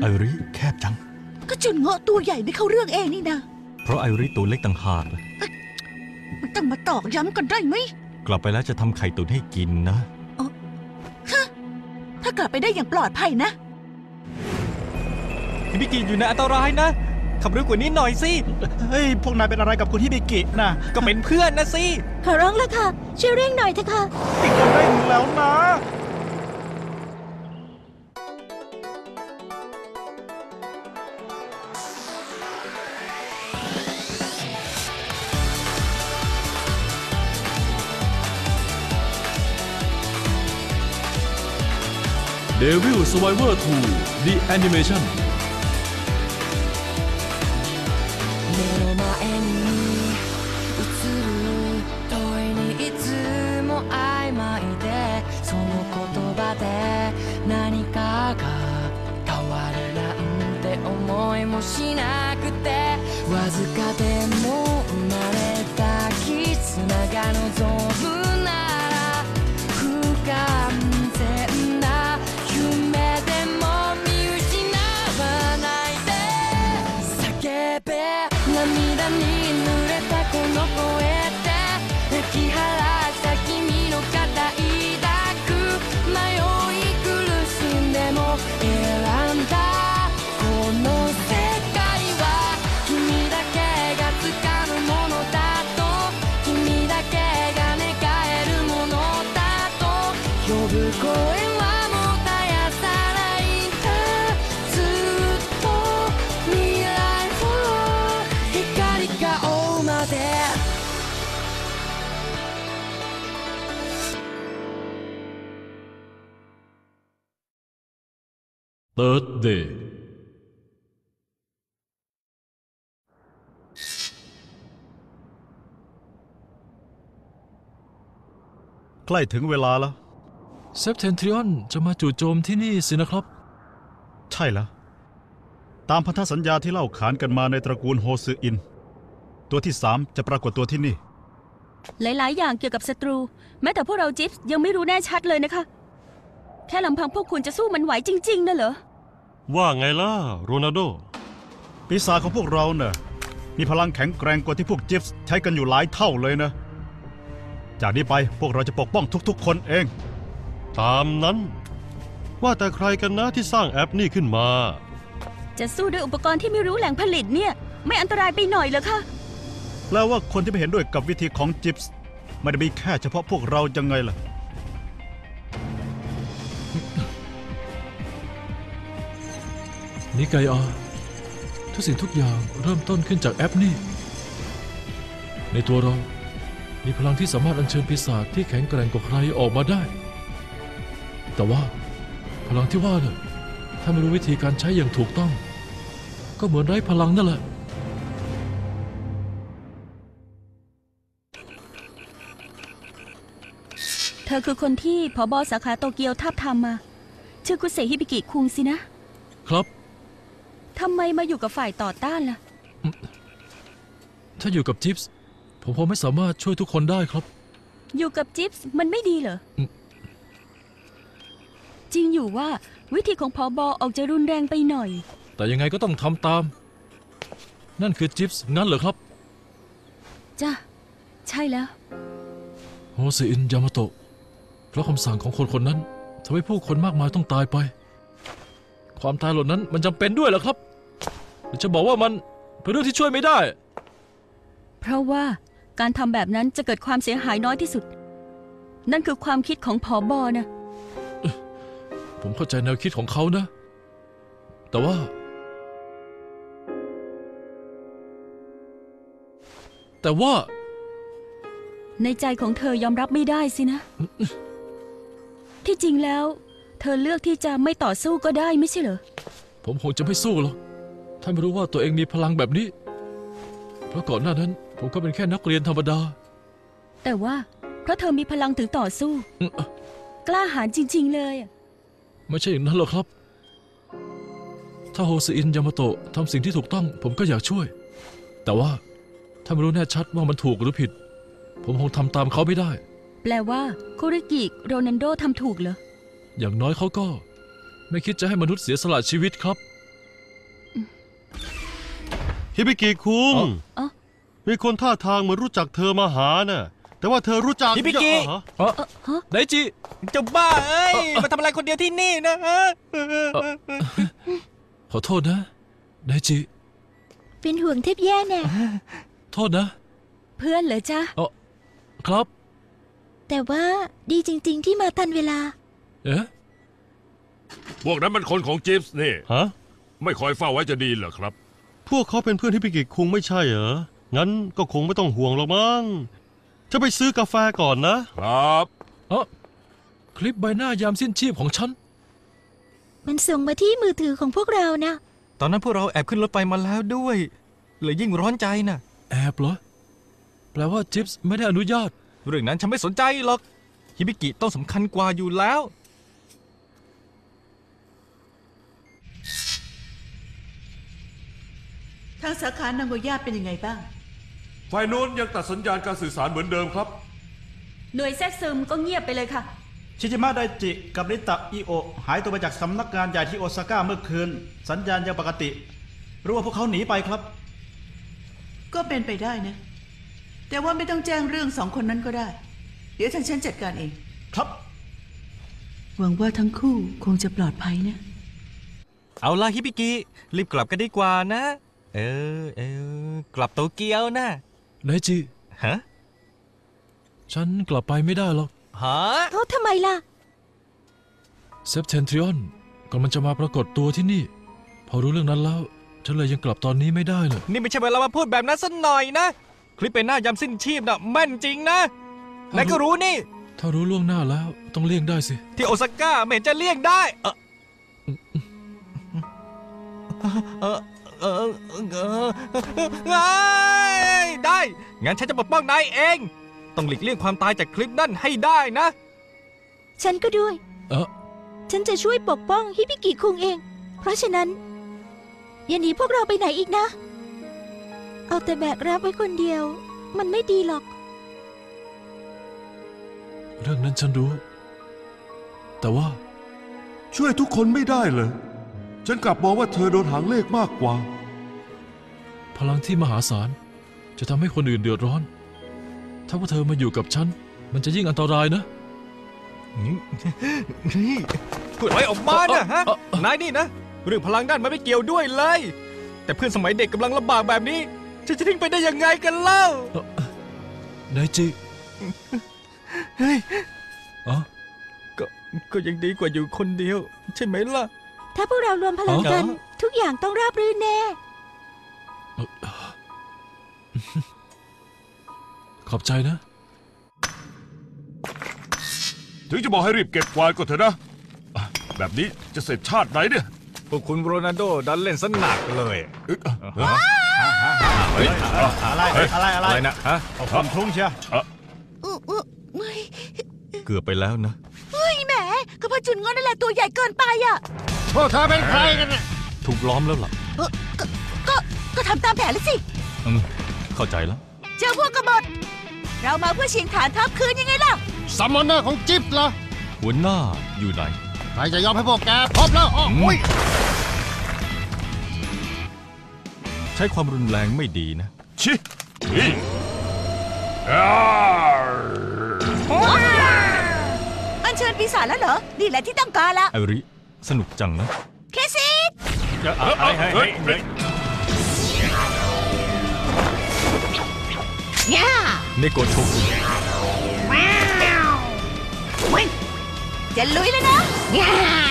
ริแคบจังก็จุนเงาะตัวใหญ่ไม่เข้าเรื่องเองนี่นะเพราะไอริตัวเล็กต่างหากมันต้องมาตอกย้ำกันได้ไหมกลับไปแล้วจะทำไข่ตุ๋นให้กินนะถ้ากลับไปได้อย่างปลอดภัยนะฮิบิกิอยู่ในอันตรายนะขับเร็วกว่านี้หน่อยสิเฮ้ยพวกนายเป็นอะไรกับคุณฮิบิกินะก็เป็นเพื่อนนะสิขอร้องแล้วค่ะช่วยเร่งหน่อยเถอะค่ะติดกันเร่งแล้วนะ Devil Survivor 2 The Animation 目の前に映る問いにいつも曖昧でその言葉で何かが変わるなんて思いもしなくてわずかでも生まれた絆が望むなら不完全な夢でも見失わないで叫べ涙に濡れたこの声で泣き晴らした君の固い抱く迷い苦しんでも選んだこの世界は君だけが掴むものだと君だけが願えるものだと呼ぶ声は Third Day ใกล้ถึงเวลาแล้วเซปเทนทริออนจะมาจู่โจมที่นี่สินะครับใช่แล้วตามพันธสัญญาที่เล่าขานกันมาในตระกูลโฮซืออินตัวที่3จะปรากฏตัวที่นี่หลายๆอย่างเกี่ยวกับศัตรูแม้แต่พวกเราจิ๊บยังไม่รู้แน่ชัดเลยนะคะแค่ลำพังพวกคุณจะสู้มันไหวจริงๆนะเหรอว่าไงล่ะโรนัลโดปีศาจของพวกเราเนี่ยมีพลังแข็งแกร่งกว่าที่พวกจิ๊บใช้กันอยู่หลายเท่าเลยนะจากนี้ไปพวกเราจะปกป้องทุกๆคนเองตามนั้นว่าแต่ใครกันนะที่สร้างแอปนี่ขึ้นมาจะสู้ด้วยอุปกรณ์ที่ไม่รู้แหล่งผลิตเนี่ยไม่อันตรายไปหน่อยเหรอคะแปลว่าคนที่ไม่เห็นด้วยกับวิธีของจิ๊บไม่ได้มีแค่เฉพาะพวกเราจังไงล่ะนิกายอาทุกสิ่งทุกอย่างเริ่มต้นขึ้นจากแอปนี่ในตัวเรามีพลังที่สามารถอัญเชิญปีศาจที่แข็งแกร่งกว่าใครออกมาได้แต่ว่าพลังที่ว่าเนี่ยถ้าไม่รู้วิธีการใช้อย่างถูกต้องก็เหมือนไร้พลังนั่นแหละเธอคือคนที่ผบ.สาขาโตเกียวทาบทามมาชื่อคุเซฮิบิกิคุงสินะครับทำไมมาอยู่กับฝ่ายต่อต้านล่ะถ้าอยู่กับจิ๊บส์ผมคงไม่สามารถช่วยทุกคนได้ครับอยู่กับจิ๊บส์มันไม่ดีเหรอจริงอยู่ว่าวิธีของผบ.ออกจะรุนแรงไปหน่อยแต่ยังไงก็ต้องทำตามนั่นคือจิ๊บส์งั้นเหรอครับจ้ะใช่แล้วโฮซืออินยามาโตะเพราะคำสั่งของคนคนนั้นทำให้ผู้คนมากมายต้องตายไปความตายเหล่านั้นมันจำเป็นด้วยเหรอครับหรือจะบอกว่ามันเป็นเรื่องที่ช่วยไม่ได้เพราะว่าการทำแบบนั้นจะเกิดความเสียหายน้อยที่สุดนั่นคือความคิดของผบ.นะผมเข้าใจแนวคิดของเขานะแต่ว่าในใจของเธอยอมรับไม่ได้สินะที่จริงแล้วเธอเลือกที่จะไม่ต่อสู้ก็ได้ไม่ใช่เหรอผมคงจะไม่สู้หรอกถ้าไม่รู้ว่าตัวเองมีพลังแบบนี้เพราะก่อนหน้านั้นผมก็เป็นแค่นักเรียนธรรมดาแต่ว่าเพราะเธอมีพลังถึงต่อสู้กล้าหาญจริงๆเลยไม่ใช่อย่างนั้นหรอกครับถ้าโฮซืออินยามาโตะทำสิ่งที่ถูกต้องผมก็อยากช่วยแต่ว่าถ้าไม่รู้แน่ชัดว่ามันถูกหรือผิดผมคงทำตามเขาไม่ได้แปลว่าคุริกิโรนัลโดทำถูกเหรออย่างน้อยเขาก็ไม่คิดจะให้มนุษย์เสียสละชีวิตครับฮิบิกิคุงอ๋อมีคนท่าทางเหมือนรู้จักเธอมาหาน่ะ แต่ว่าเธอรู้จักฮิบิกิเหรอไดจิเจ้าบ้าเอ้ย มาทำอะไรคนเดียวที่นี่นะฮะขอโทษนะไดจิเป็นห่วงเทพแย่แน่โทษนะเพื่อนเหรอจ๊ะครับแต่ว่าดีจริง ๆ ที่มาทันเวลาเอ๊ะพวกนั้นมันคนของจิ๊บส์นี่ฮะไม่คอยเฝ้าไว้จะดีเหรอครับพวกเขาเป็นเพื่อนฮิบิกิคุงไม่ใช่เหรอ งั้นก็คงไม่ต้องห่วงหรอกมั้ง จะไปซื้อกาแฟก่อนนะครับคลิปใบหน้ายามสิ้นชีพของฉันมันส่งมาที่มือถือของพวกเรานะตอนนั้นพวกเราแอบขึ้นรถไปมาแล้วด้วยเลยยิ่งร้อนใจน่ะแอบเหรอ แปลว่าจิ๊บส์ไม่ได้อนุญาตเรื่องนั้นฉันไม่สนใจหรอก ฮิบิกิต้องสำคัญกว่าอยู่แล้วทางสาขานางโกย่าเป็นยังไงบ้างฝ่ายโน้นยังตัดสัญญาณการสื่อสารเหมือนเดิมครับหน่วยแทรกซึมก็เงียบไปเลยค่ะชิจิมะไดจิกับริตะอิโอะหายตัวไปจากสำนักงานใหญ่ที่โอซาก้าเมื่อคืน สัญญาณยังปกติรู้ว่าพวกเขาหนีไปครับก็เป็นไปได้นะ แต่ว่าไม่ต้องแจ้งเรื่อง2 คนนั้นก็ได้ เดี๋ยวทางฉันจัดการเองครับหวังว่าทั้งคู่คงจะปลอดภัยนะเอาล่ะฮิบิกิ รีบกลับกันดีกว่านะ กลับโตเกียวนะไดจิฮะฉันกลับไปไม่ได้หรอกฮะเขาทำไมล่ะเซปเทนทริออนกำลังจะมาปรากฏตัวที่นี่ พอรู้เรื่องนั้นแล้ว ฉันเลยยังกลับตอนนี้ไม่ได้เลยนี่ไม่ใช่เวลามาพูดแบบนั้นสักหน่อยนะ คลิปเป็นหน้ายำสิ้นชีพน่ะแม่นจริงนะนายก็รู้นี่ถ้ารู้ล่วงหน้าแล้วต้องเลี่ยงได้สิที่โอซาก้าไม่เห็นจะเลี่ยงได้ได้ งั้นฉันจะปกป้องนายเอง ต้องหลีกเลี่ยงความตายจากคลิปนั่นให้ได้นะฉันก็ด้วย ฉันจะช่วยปกป้องฮิบิกิคุงเอง เพราะฉะนั้น อย่าหนีพวกเราไปไหนอีกนะ เอาแต่แบกรับไว้คนเดียว มันไม่ดีหรอกเรื่องนั้นฉันรู้ แต่ว่าช่วยทุกคนไม่ได้เลย ฉันกลับมองว่าเธอโดนหางเลขมากกว่าพลังที่มหาศาลจะทำให้คนอื่นเดือดร้อน ถ้าว่าเธอมาอยู่กับฉัน มันจะยิ่งอันตรายนะพูดอะไรออกมานะฮะ นายนี่นะ เรื่องพลังด้านมันไม่เกี่ยวด้วยเลย แต่เพื่อนสมัยเด็กกำลังลำบากแบบนี้ฉันจะทิ้งไปได้ยังไงกันเล่าไดจิเฮ้ยอ๋อก็ยังดีกว่าอยู่คนเดียว ใช่ไหมล่ะถ้าพวกเรารวมพลังกัน ทุกอย่างต้องราบรื่นแน่ขอบใจนะถึงจะบอกให้รีบเก็บกวาดก็เถอะนะ แบบนี้จะเสร็จชาติไหนเนี่ยพวกคุณโรนัลโดดันเล่นสนักเลย อะไรนะฮะเอาความคลุ้งเชียวเกือบไปแล้วนะเฮ้ยแหมก็เพราะจุนงอนนั่นแหละตัวใหญ่เกินไปอ่ะพวกเธอเป็นใครกันน่ะถูกล้อมแล้วล่ะก็ทำตามแผนแล้วสิเข้าใจแล้วเจอพวกกบฏเรามาเพื่อชิงฐานทัพคืนยังไงล่ะซัมมอนเนอร์ของจิ๊บเหรอหัวหน้าอยู่ไหนใครจะยอมให้พวกแกพบแล้วอุ้ยใช้ความรุนแรงไม่ดีนะชินี่อัญเชิญปีศาจแล้วเหรอ นี่แหละที่ต้องการละไอริ สนุกจังนะเคซีดเฮ้ยย่าเนโกโชกุจะลุยแล้วนะย่า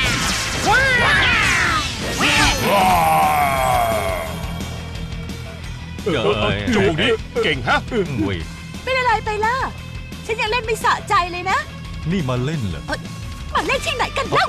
จมูกนี้เก่งฮะเว้ยเป็นอะไรไปล่ะ ฉันยังเล่นไม่สะใจเลยนะนี่มาเล่นเหรอมาเล่นที่ไหนกันเล่า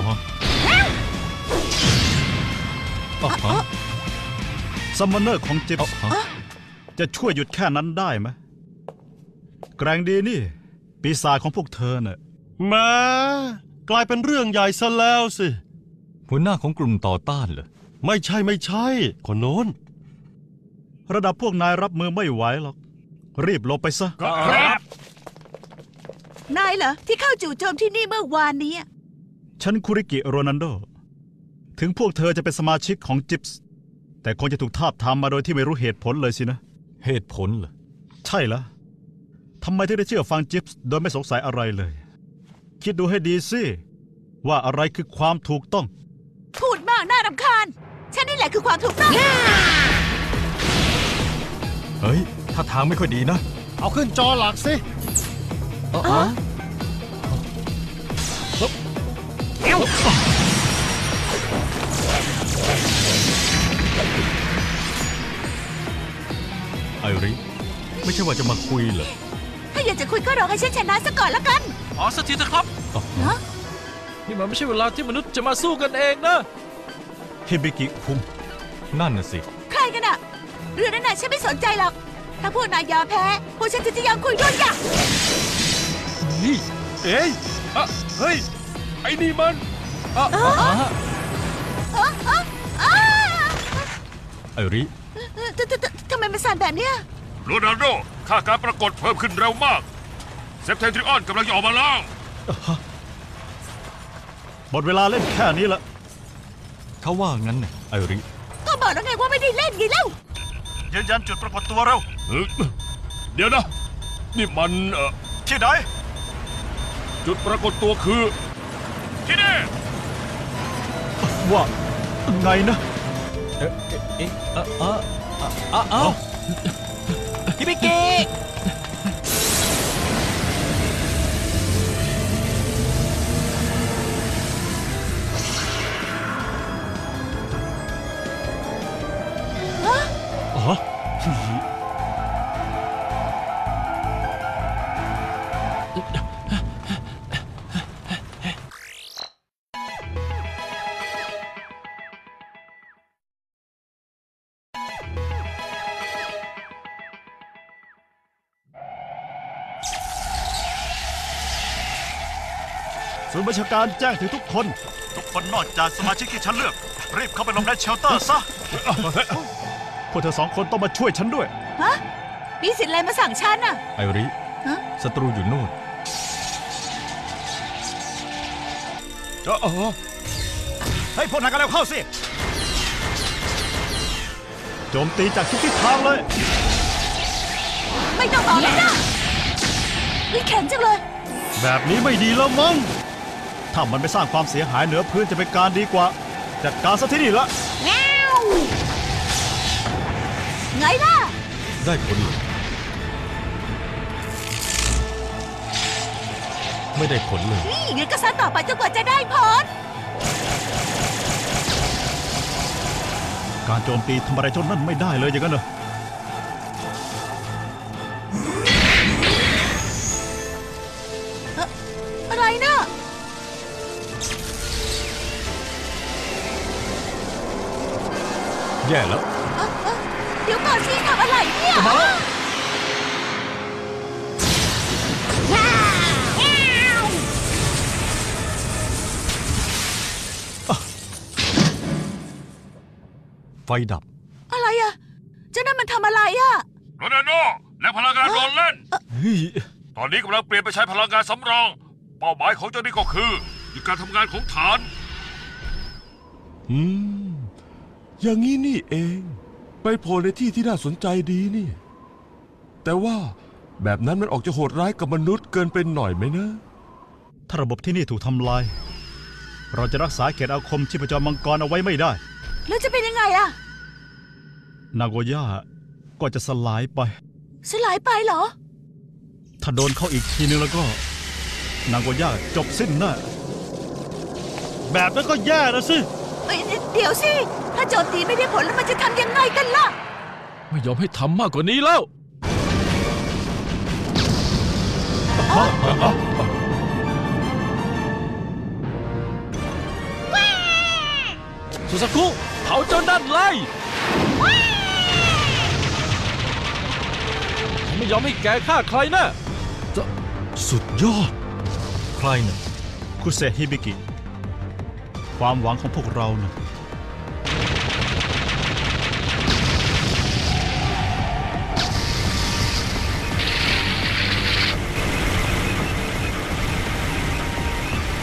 ซัมมอนเนอร์ของจิ๊บจะช่วยหยุดแค่นั้นได้ไหมแกร่งดีนี่ ปีศาจของพวกเธอน่ะแม้กลายเป็นเรื่องใหญ่ซะแล้วสิหัวหน้าของกลุ่มต่อต้านเหรอไม่ใช่คนโน้นระดับพวกนายรับมือไม่ไหวหรอก รีบหลบไปซะครับนายเหรอที่เข้าจู่โจมที่นี่เมื่อวานนี้ฉันคุริกิโรนันโด ถึงพวกเธอจะเป็นสมาชิกของจิ๊บส์แต่คงจะถูกทาบทามมาโดยที่ไม่รู้เหตุผลเลยสินะเหตุผลเหรอใช่แล้วทำไมถึงได้เชื่อฟังจิ๊บส์โดยไม่สงสัยอะไรเลย คิดดูให้ดีสิว่าอะไรคือความถูกต้องพูดมากน่ารำคาญ ฉันนี่แหละคือความถูกต้องเฮ้ยถ้าทางไม่ค่อยดีนะเอาขึ้นจอหลักสิไอริไม่ใช่ว่าจะมาคุยเหรอถ้าอยากจะคุยก็รอให้ฉันชนะซะก่อนละกันอ๋อสักทีเถอะครับ นี่มันไม่ใช่เวลาที่มนุษย์จะมาสู้กันเองนะฮิบิกิคุงนั่นน่ะสิใครกันอะเรื่องนั้นน่ะฉันไม่สนใจหรอก ถ้าพวกนายยอมแพ้พวกฉันจะยอมคุยด้วยอย่านี่ เอ้ยเฮ้ย ไอ้นี่มันไอริทำไมมันสั่นแบบเนี้ยโรนัลโดค่าการปรากฏเพิ่มขึ้นเร็วมากเซปเทนทริออนกำลังจะออกมาแล้วหมดเวลาเล่นแค่นี้ละเขาว่างั้นน่ะไอริก็บอกแล้วไงว่าไม่ได้เล่นไงเล่ายืนยันจุดปรากฏตัวเราเดี๋ยวนะ นี่มันที่ไหนจุดปรากฏตัวคือ ที่นี่ว่าไงนะฮิบิกิอ๋อ ศูนย์บัญชาการแจ้งถึงทุกคน ทุกคนนอกจากสมาชิกที่ฉันเลือก รีบเข้าไปลงในเชลเตอร์ซะ พวกเธอ2 คนต้องมาช่วยฉันด้วยฮะ มีสิทธิ์อะไรมาสั่งฉันอะไอริฮะศัตรูอยู่โน่นให้พวกนายกันแล้วเข้าสิ โจมตีจากทุกทิศทางเลยไม่ต้องบอกแล้วนะนี่แข็งจังเลยแบบนี้ไม่ดีแล้วมั้ง ถ้ามันไม่สร้างความเสียหายเหนือพื้นจะเป็นการดีกว่า จัดการซะที่นี่ละแงวไงล่ะได้ผลเหรอไม่ได้ผลเลยนี่งั้นก็ซัดต่อไปจนกว่าจะได้ผลการโจมตีทำอะไรเจ้านั่นไม่ได้เลยอย่างนั้นเหรออะไรนะแย่แล้วเดี๋ยวก่อนสิทำอะไรเนี่ยไฟดับอะไรอะเจ้านั่นมันทำอะไรอะโรนัลโดและพลังงานโดนเล่นเฮ้ยตอนนี้กำลังเปลี่ยนไปใช้พลังงานสำรอง เป้าหมายของเจ้านี่ก็คือหยุดการทำงานของฐานอย่างนี้นี่เอง ไปโผล่ในที่ที่น่าสนใจดีนี่ แต่ว่าแบบนั้นมันออกจะโหดร้ายกับมนุษย์เกินไปหน่อยไหมนะถ้าระบบที่นี่ถูกทำลาย เราจะรักษาเขตอาคมชีพจรมังกรเอาไว้ไม่ได้แล้วจะเป็นยังไงอะนาโกย่าก็จะสลายไปสลายไปเหรอถ้าโดนเข้าอีกทีนึงแล้วก็ นาโกย่าจบสิ้นแน่แบบนั้นก็แย่นะสิเดี๋ยวสิ ถ้าโจมตีไม่ได้ผลแล้วมันจะทำยังไงกันล่ะไม่ยอมให้ทำมากกว่านี้แล้ว สุสากุเผาเจ้านั่นเลยฉันไม่ยอมให้แกฆ่าใครนะสุดยอดใครน่ะคุเซฮิบิกิ ความหวังของพวกเรานะ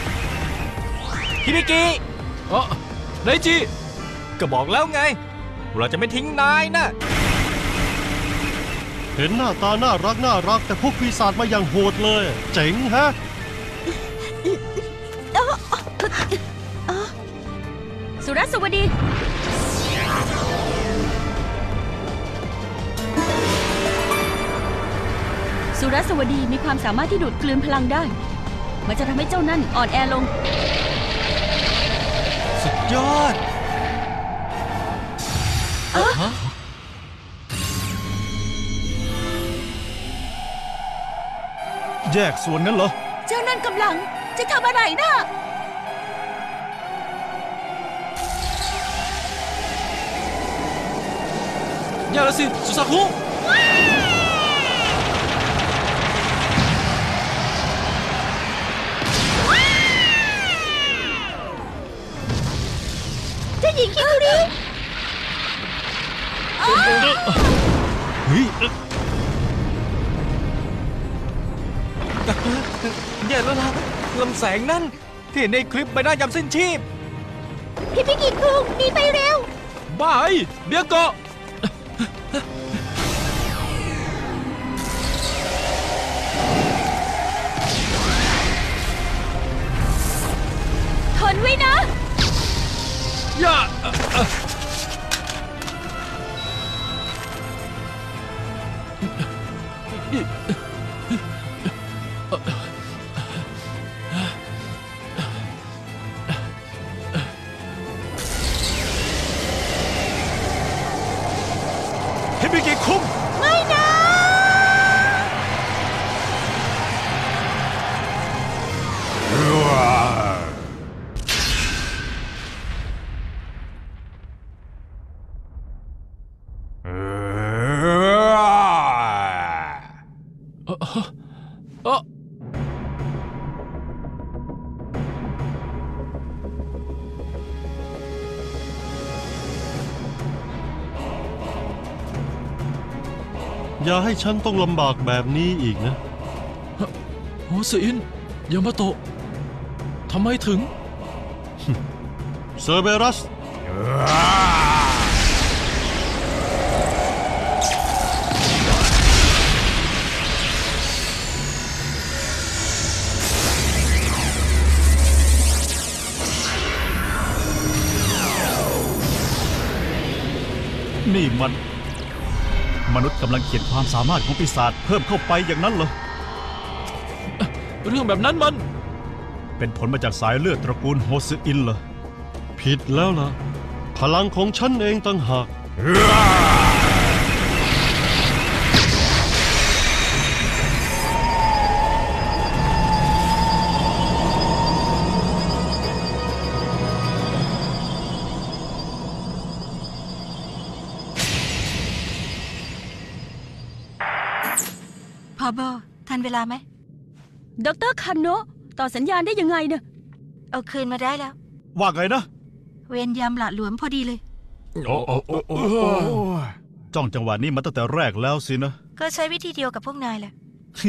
ฮิบิกิไดจิก็บอกแล้วไงเราจะไม่ทิ้งนายนะเห็นหน้าตาน่ารักแต่พวกปีศาจมาอย่างโหดเลย เจ๋งฮะสุรสวัสดีสุรสวัสดีมีความสามารถที่ดูดกลืนพลังได้มันจะทำให้เจ้านั่นอ่อนแอลงสุดยอดแยกส่วนงั้นเหรอเจ้านั่นกำลังจะทำอะไรนะอย่าละสิสุสาคุเจ้าหญิงคิคุริเฮ้ยแย่แล้วล่ะลำแสงนั่นที่เห็นในคลิปใบหน้ายำสิ้นชีพฮิบิกิคุงหนีไปเร็วบ้าไอ้เบียโกะทนไว้นะอย่าฮิบิกิคุงไม่นะอย่าให้ฉันต้องลำบากแบบนี้อีกนะโฮเซอินยามาโตะทำไมถึงเซอร์เบรัสนี่มัน มนุษย์กำลังเขียนความสามารถของปีศาจเพิ่มเข้าไปอย่างนั้นเหรอเรื่องแบบนั้นมันเป็นผลมาจากสายเลือดตระกูลโฮซึอินเหรอผิดแล้วล่ะ พลังของฉันเองต่างหากพอบอทันเวลาไหมดรคันโนะต่อสัญญาณได้ยังไงเนี่ยเอาคืนมาได้แล้วว่าไงนะเวรยามหละหลวมพอดีเลยจ้องจังหวะนี้มาตั้งแต่แรกแล้วสินะก็ใช้วิธีเดียวกับพวกนายแหละฮิ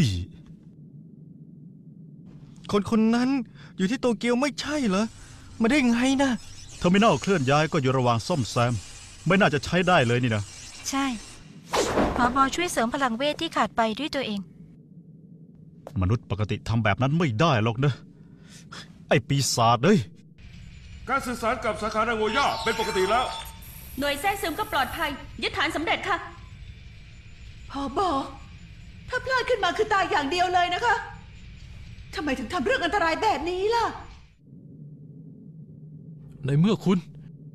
คนนั้นอยู่ที่โตเกียวไม่ใช่เหรอ มาได้ไงนะเทอร์มินัลเคลื่อนย้ายก็อยู่ระหว่างซ่อมแซม ไม่น่าจะใช้ได้เลยนี่นะใช่ผอบอช่วยเสริมพลังเวทที่ขาดไปด้วยตัวเองมนุษย์ปกติทำแบบนั้นไม่ได้หรอกนะ ไอ้ปีศาจเอ้ยการสื่อสารกับสาขานางโงย่าเป็นปกติแล้วหน่วยแทรกซึมก็ปลอดภัย ยึดฐานสำเร็จค่ะพอบอถ้าพลาดขึ้นมาคือตายอย่างเดียวเลยนะคะทำไมถึงทำเรื่องอันตรายแบบนี้ล่ะในเมื่อคุณ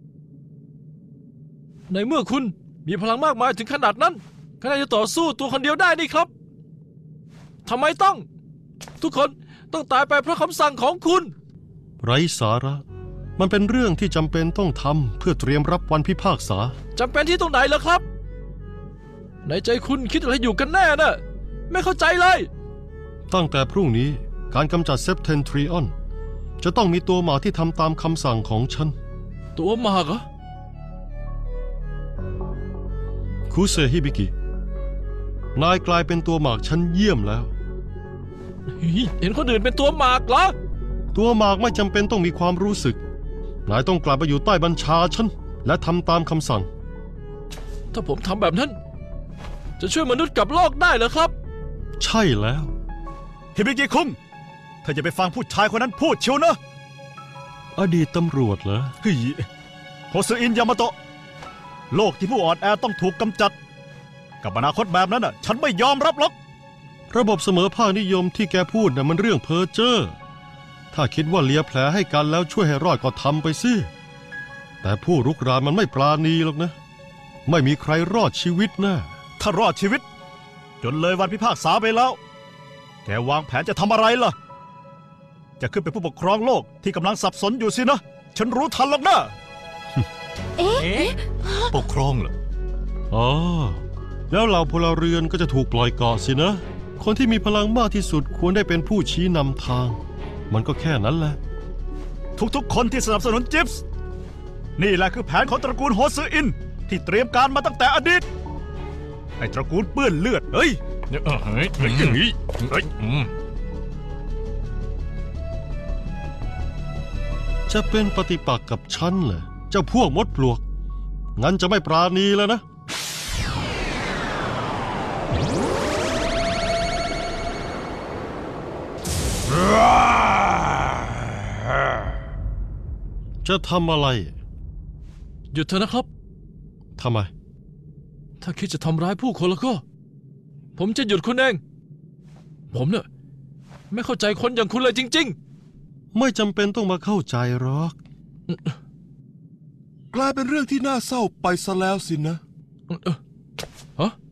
มีพลังมากมายถึงขนาดนั้นก็น่าจะต่อสู้ตัวคนเดียวได้นี่ครับทำไมต้อง ทุกคนต้องตายไปเพราะคำสั่งของคุณไร้สาระ มันเป็นเรื่องที่จำเป็นต้องทำเพื่อเตรียมรับวันพิพากษาจำเป็นที่ตรงไหนเหรอครับ ในใจคุณคิดอะไรอยู่กันแน่น่ะไม่เข้าใจเลยตั้งแต่พรุ่งนี้การกำจัดเซปเทนทริออนจะต้องมีตัวหมาที่ทำตามคำสั่งของฉันตัวหมากเหรอคุเซฮิบิกิ นายกลายเป็นตัวหมากชั้นเยี่ยมแล้วเห็นคนอื่นเป็นตัวหมากเหรอตัวหมากไม่จำเป็นต้องมีความรู้สึก นายต้องกลับมาอยู่ใต้บัญชาฉันและทำตามคำสั่งถ้าผมทำแบบนั้น จะช่วยมนุษย์กับโลกได้เหรอครับใช่แล้วฮิบิกิคุงเธอจะไปฟังผู้ชายคนนั้นพูดเชียวนะอดีตตำรวจเหรอเฮ้ยโฮซึอินยามาโตะโลกที่ผู้อ่อนแอต้องถูกกำจัดกับอนาคตแบบนั้นน่ะฉันไม่ยอมรับหรอกระบบเสมอภาคนิยมที่แกพูดน่ะมันเรื่องเพ้อเจ้อถ้าคิดว่าเลียแผลให้กันแล้วช่วยให้รอดก็ทำไปสิแต่ผู้รุกรานมันไม่ปราณีหรอกนะไม่มีใครรอดชีวิตนะถ้ารอดชีวิตจนเลยวันพิพากษาไปแล้วแกวางแผนจะทำอะไรล่ะจะขึ้นเป็นผู้ปกครองโลกที่กำลังสับสนอยู่สินะฉันรู้ทันหรอกนะเอ๊ะปกครองเหรออ๋อแล้วเหล่าพลเรือนก็จะถูกปล่อยเกาะสินะคนที่มีพลังมากที่สุดควรได้เป็นผู้ชี้นำทางมันก็แค่นั้นแหละทุกๆคนที่สนับสนุนจิปส์นี่แหละคือแผนของตระกูลโฮซึอินที่เตรียมการมาตั้งแต่อดีตไอ้ตระกูลเปื้อนเลือดเฮ้ยอย่างนี้จะเป็นปฏิปักษ์กับฉันเหรอเจ้าพวกมดปลวกงั้นจะไม่ปราณีแล้วนะจะทำอะไรหยุดเถอะนะครับทำไมถ้าคิดจะทำร้ายผู้คนแล้วก็ผมจะหยุดคุณเองผมเนี่ยไม่เข้าใจคนอย่างคุณเลยจริงๆไม่จำเป็นต้องมาเข้าใจหรอกกลายเป็นเรื่องที่น่าเศร้าไปซะแล้วสินะฮะ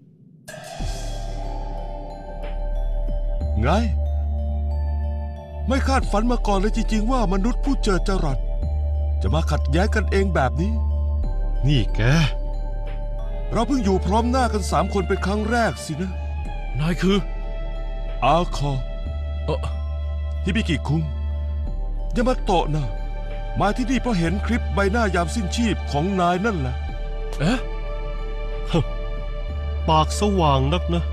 ไงไม่คาดฝันมาก่อนเลยจริงๆว่ามนุษย์ผู้เจิดจรัสจะมาขัดแย้งกันเองแบบนี้นี่แกเราเพิ่งอยู่พร้อมหน้ากัน3 คนเป็นครั้งแรกสินะนายคืออาคอฮิบิกิคุงยามาโตะนะมาที่นี่เพราะเห็นคลิปใบหน้ายามสิ้นชีพของนายนั่นแหละเอ๊ะปากสว่างนักนะ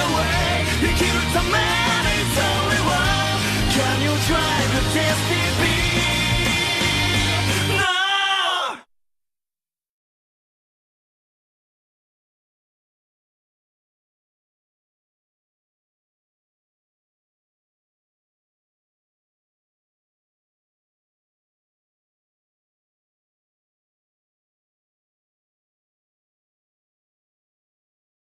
Just be